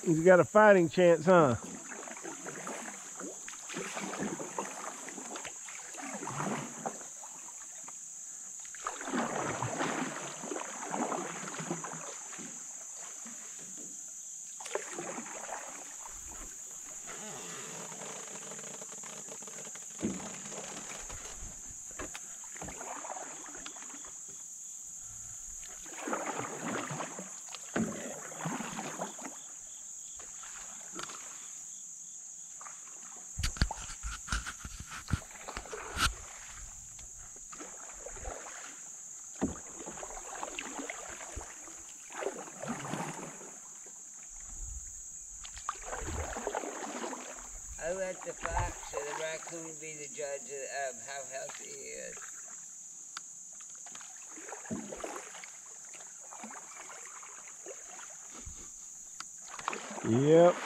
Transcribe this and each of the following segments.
He's got a fighting chance, huh? I let the fox or the raccoon be the judge of how healthy he is. Yep.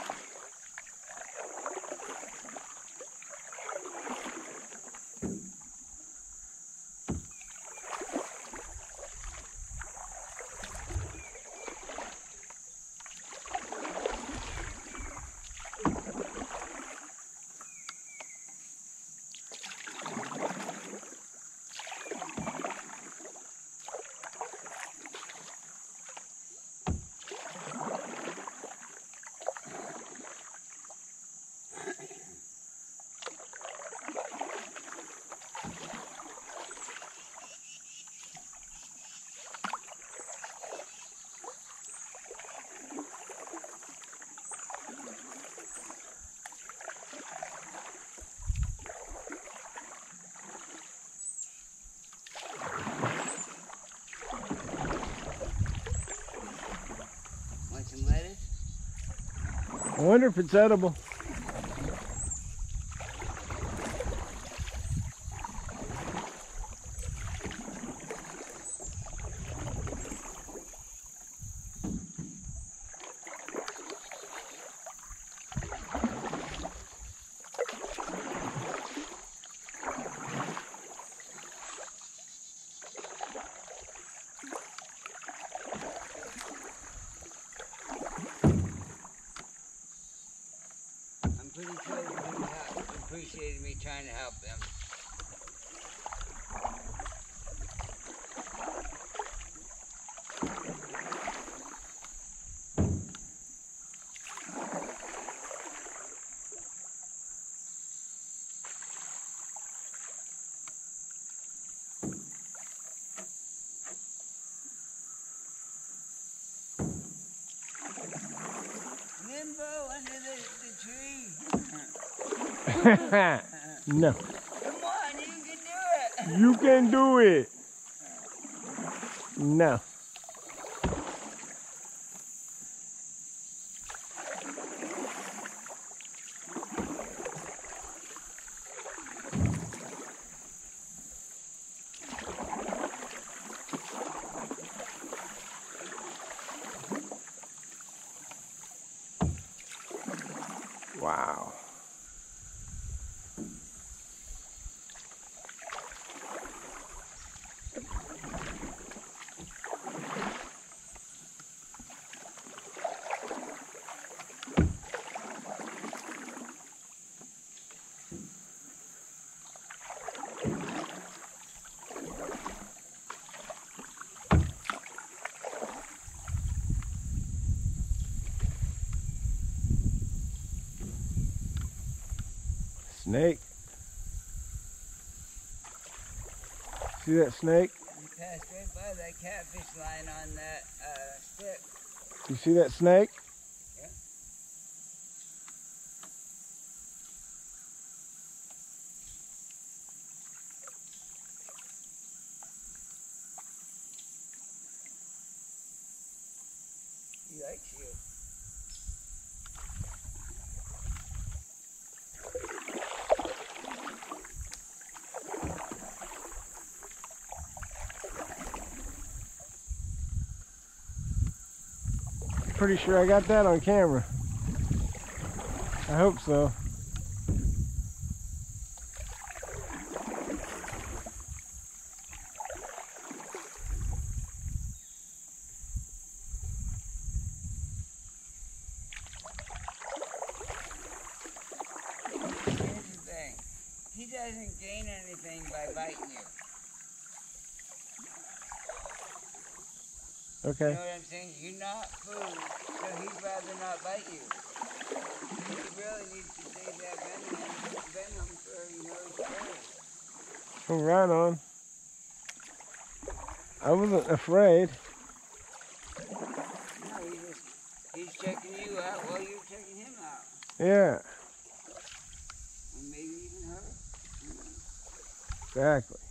Want some lettuce? I wonder if it's edible. I'm pretty sure he appreciated me trying to help him. Limbo under the tree. No. Come on, you can do it. You can do it. No. Wow. Snake. See that snake? You passed right by that catfish line on that stick. You see that snake? Yeah. He likes you. Pretty sure I got that on camera. I hope so. doesn't gain anything by biting you. Okay. You know what I'm saying? You're not food, so he'd rather not bite you. He really needs to save that venom for, you know, his prey. Oh, right on. I wasn't afraid. No, he's checking you out while you're checking him out. Yeah, And maybe even her. exactly.